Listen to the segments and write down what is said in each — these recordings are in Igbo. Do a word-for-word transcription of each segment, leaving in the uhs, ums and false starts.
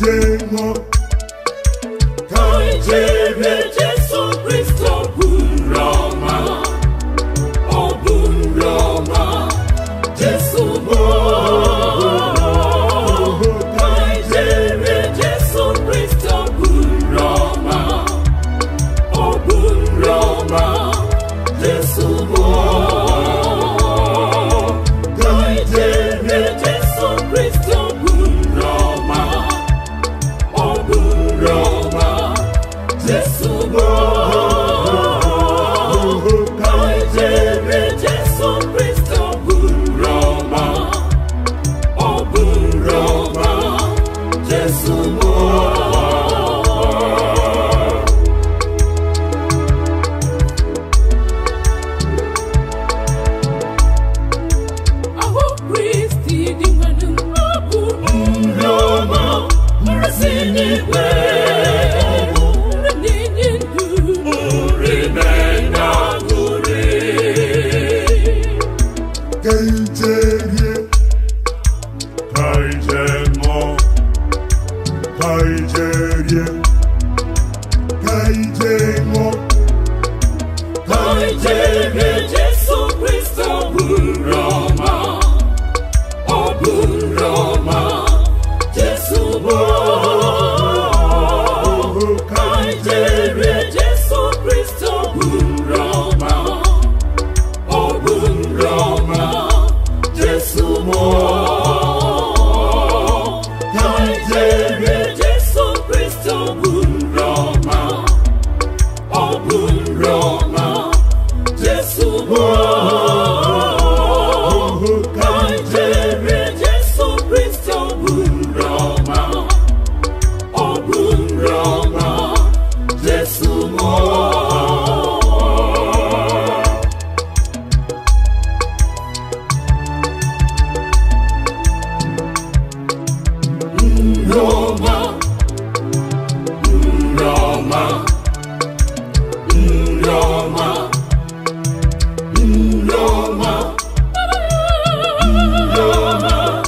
Kaijemo, Kaijere Jesu Kristo Bunroma, O Bunroma, Jesu Mo. Kaijere Jesu Kristo Bunroma, O Bunroma, Jesu Mo. Kaijere Jesu Kristo Bunroma, O Bunroma, Jesu Mo. Kaijere Jesu Kristo Bunroma, O Bunroma, Jesu Mo. Aho Kristi di manung abu Bunroma, merasini we. Kaijere, Kaijemo, Kaijere, Kaijemo, Kaijere Jesu Kristo Bunroma, O Bunroma, Jesu Mo. Kaijere Jesu Kristo Bunroma, O Bunroma, Jesu Mo. Kaijere Jesu Kristo Bunroma, O Bunroma, Jesu Mo. Kaijere Jesu Kristo Bunroma, O Bunroma, Jesu Mo. Roma, Roma, Roma, Roma, Roma,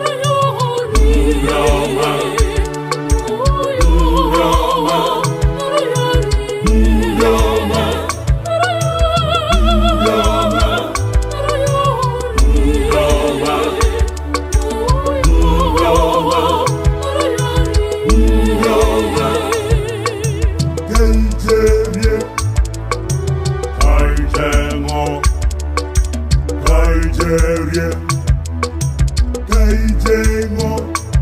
Kaijere, Kaijemo, Kaijere, Kaijemo,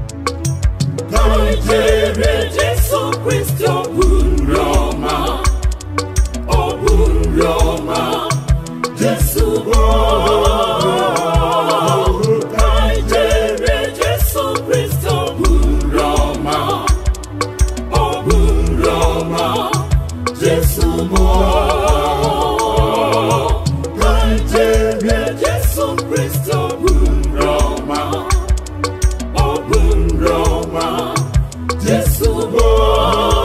Kaijere Jesu Kristo Bunroma, O Bunroma, Jesu Mo. Kaijere Jesu Kristo Bunroma, O Bunroma, Jesu Mo. Kaijere Jesu Kristo Bunroma, O Bunroma, Jesu Mo.